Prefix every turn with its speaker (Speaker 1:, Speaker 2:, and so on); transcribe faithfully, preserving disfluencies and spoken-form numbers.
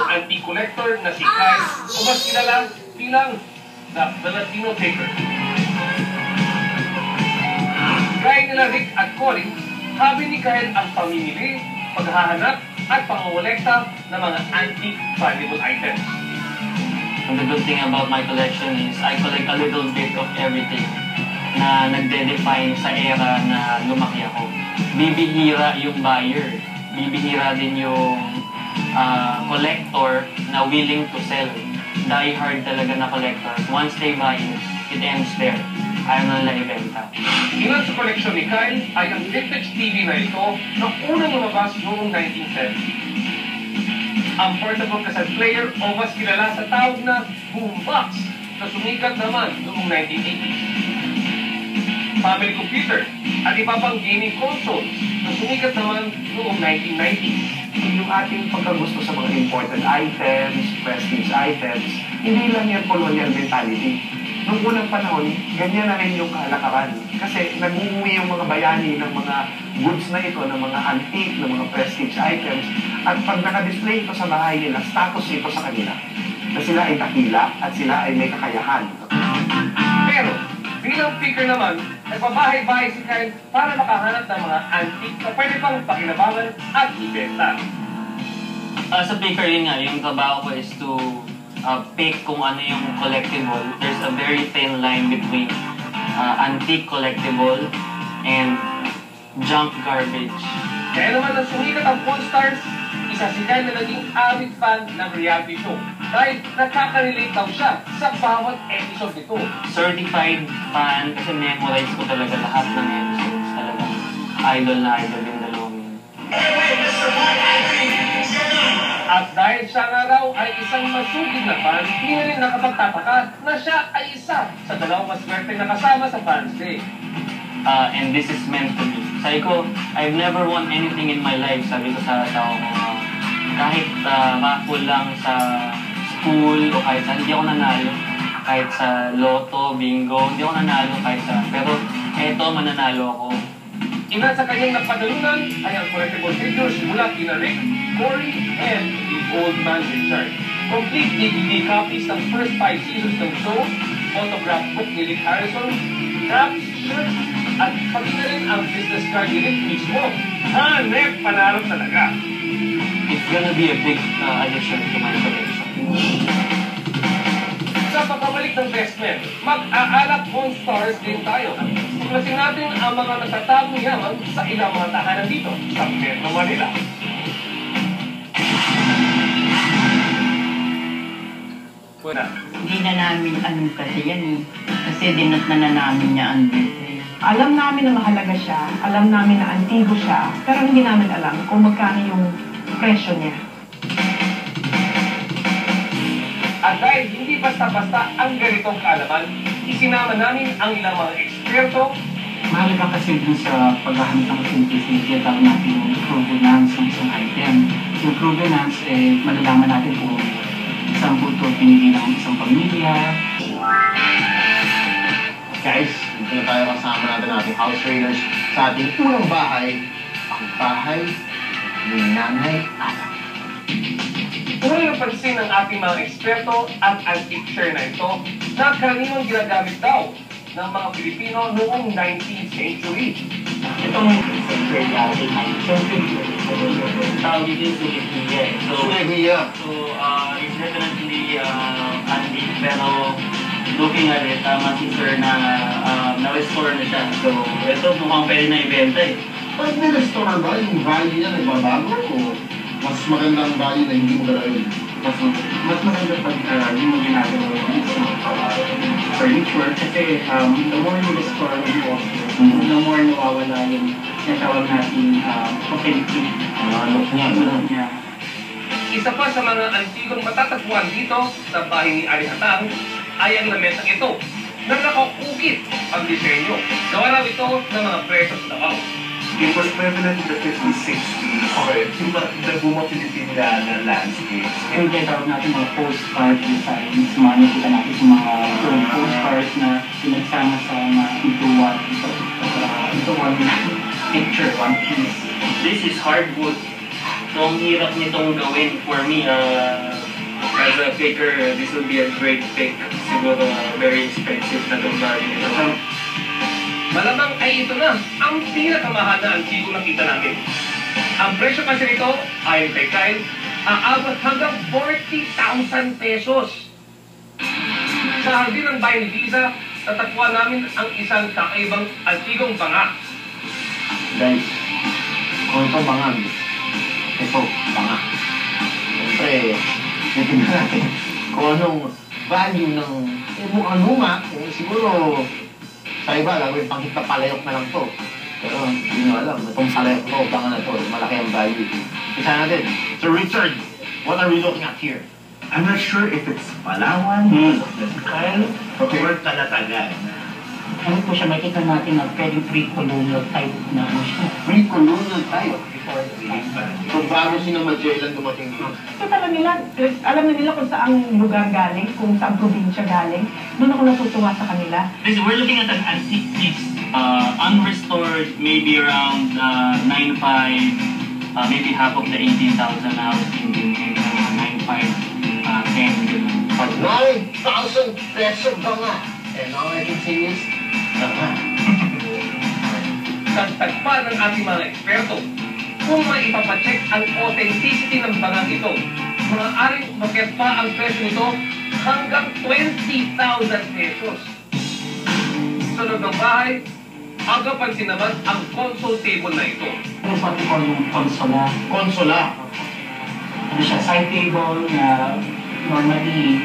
Speaker 1: antique collector na si Kyle o mas kilala bilang the Filipino Taker. Gaya nila Rick at Cory, habi ni Kyle ang pamimili, paghahanap at pangolekta ng mga antique valuable items.
Speaker 2: And the good thing about my collection is I collect a little bit of everything na nagde-define sa era na lumaki ako. Bibihira yung buyer, bibihira din yung uh, collector na willing to sell. Die hard talaga na collectors. Once they buy it, it ends there. Ayaw na nila ibenta.
Speaker 1: Ilan sa collection ni Kyle ay ang vintage T V na ito na unang lumabas noong nineteen seventy. Ang portable cassette player o mas kilala sa tawag na boombox na sumikat naman noong nineteen eighty. Family computer at iba pang gaming consoles na sumikat naman noong nineteen ninety.
Speaker 3: Yung ating pagkagusto sa mga important items, prestige items, hindi lang yung colonial mentality. Noong unang panahon, ganyan na rin yung kalakaran. Kasi nag-uwi yung mga bayani ng mga goods na ito, ng mga antique, ng mga prestige items. At pag naka-display ito sa bahay nila, status ito sa kanila. Na sila ay dakila at sila ay may kakayahan.
Speaker 1: Pero, bilang picker naman, nagpabahay-bahay si Kyle para makahanap ng mga antique na pwede pang pakinabangan at ibenta.
Speaker 2: Uh, sa picker yun nga, yung trabaho ko is to Uh, pick kung ano yung collectible. There's a very thin line between uh, antique collectible and junk garbage.
Speaker 1: Kaya naman ang sumikat ang PAWNSTARS, isa si Kyle na naging avid fan ng reality show dahil nakaka-relate daw siya sa bawat episode nito.
Speaker 2: Certified fan kasi memorize ko talaga lahat ng episodes. Talagang idol na idol yung dalawang yun.
Speaker 1: At dahil siya nga raw ay isang masugid na fan, hindi na rin nakapagtataka na siya ay isa sa dalawang maswerte na kasama sa Fans Day.
Speaker 2: Uh, and this is meant to be. Sabi ko, I've never won anything in my life. Sabi ko sa tao ko, uh, kahit uh, raffle lang sa school o kahit sa, hindi ako nanalo. Kahit sa lotto, bingo, hindi ako nanalo kahit sa, pero eto, mananalo ako.
Speaker 1: Ina sa kanyang napadalunan ay ang collectible figures mula kina Rick, Cory, and the Old Man Richard. Complete D V D copies ng first five seasons ng show, autograph book ni Rick Harrison, caps, shirts, at pati na rin ang business card ni Rick mismo. Hanep, panarap talaga.
Speaker 2: It's gonna be a big uh, addition to my collection.
Speaker 1: Sa pagkabalik ng Bestmen, mag-aalap PAWNSTARS din tayo. Tuklasin natin ang mga natatagong yaman sa ilang mga tahanan dito sa Metro Manila.
Speaker 4: Hindi na namin anong kasi yan eh. Kasi dinat na na namin niya ang birthday.
Speaker 5: Alam namin na mahalaga siya, alam namin na antigo siya, pero hindi namin alam kung magkano yung presyo niya.
Speaker 1: At dahil hindi basta-basta ang ganitong kaalaman, isinama namin ang ilang mga eksperto.
Speaker 6: Mahalaga kasi dun sa paghahanap ng authenticity, tawag natin yung provenance ng isang item. Yung provenance, eh, malalaman natin kung isang buto pinili ng isang pamilya.
Speaker 7: Guys, dito na tayo kasama natin natin house raiders sa ating unang bahay, ang bahay ni Nanay Ana.
Speaker 1: Unang napansin ng ating mga eksperto ang antique chair na ito na karaniwang ginagamit daw ng mga Pilipino noong nineteenth century.
Speaker 2: Itong century ating tawag dito yung Sulegia. So,
Speaker 7: Sulegia.
Speaker 2: So, uh, it's definitely uh, antique, pero looking at it, tama si Sir na uh, na-restore na siya. So, ito mukhang pwede na ibenta eh.
Speaker 7: Pag na-restore ba, yung value niya nagbabago o mas magandang value na hindi mo gagawin?
Speaker 6: Mas, mas maganda pag uh, hindi mo ginagawa yung uh, furniture kasi um, the more you restore yung offer, mm-hmm. the more nawawala yung natawag natin uh, authentic.
Speaker 7: Uh, look niya.
Speaker 6: Look niya.
Speaker 1: Isa pa sa mga antigong matatagpuan dito sa bahay ni Ari Hatang ay ang lamesang ito na nakaukit ang disenyo. Gawa raw ito ng mga precious na wow.
Speaker 3: It was prevalent in the fifties, sixties. Okay. Yung nagbumo Filipino na landscape.
Speaker 6: Yung tinatawag natin mga postcard designs, mga nakita natin sa mga um, postcards na pinagsama sa mga into one, uh, into one picture, one piece.
Speaker 2: This is hardwood. So, ang hirap nitong gawin for me. Uh,
Speaker 1: As a picker, this will be a great pick. Siguro uh, very expensive na itong value nito. Malamang ay ito na ang pinakamahal na antigo nakita namin. Ang presyo kasi nito, ayon kay Kyle, aabot hanggang forty thousand pesos. Sa hardin ng bayan ni Liza, tatagpuan namin ang isang kakaibang antigong banga.
Speaker 7: Guys, kung ito bangag, ito bangag. Siyempre, titignan natin kung anong value ng eh, mukhang luma. Eh, siguro, sa iba, gagawin panghit na palayok na lang to. Pero hindi nyo alam, itong palayok to, banga na to, malaki ang value. Isa natin, Sir Richard, what are we looking at here?
Speaker 8: I'm not sure if it's Palawan,
Speaker 7: Hmm.
Speaker 8: Kyle,
Speaker 7: Okay.
Speaker 8: or Talatagan.
Speaker 4: Ano po siya, makikita natin na pwedeng pre-colonial type na ano siya.
Speaker 7: Pre-colonial tayo.
Speaker 8: Before the Big
Speaker 7: So, bago si na Magellan dumating dito.
Speaker 5: Kasi alam nila, alam na nila kung saang lugar galing, kung saang probinsya galing. Doon ako natutuwa sa kanila.
Speaker 2: Basically, we're looking at an antique piece, uh, unrestored, maybe around uh, nine five, uh, maybe half of the eighteen thousand na I was thinking, maybe uh, nine five, uh, ten, ganun.
Speaker 7: Pag nine thousand peso ba nga? And all I can say is, banga.
Speaker 1: Dagdag pa ng ating mga eksperto, kung maipapacheck ang authenticity ng bangang ito, maaaring umakyat pa ang presyo nito hanggang twenty thousand pesos. Sa loob ng bahay, agapansin naman ang console table na ito.
Speaker 4: Yung what we call yung consola.
Speaker 7: Konsola.
Speaker 4: Ano siya, side table na normally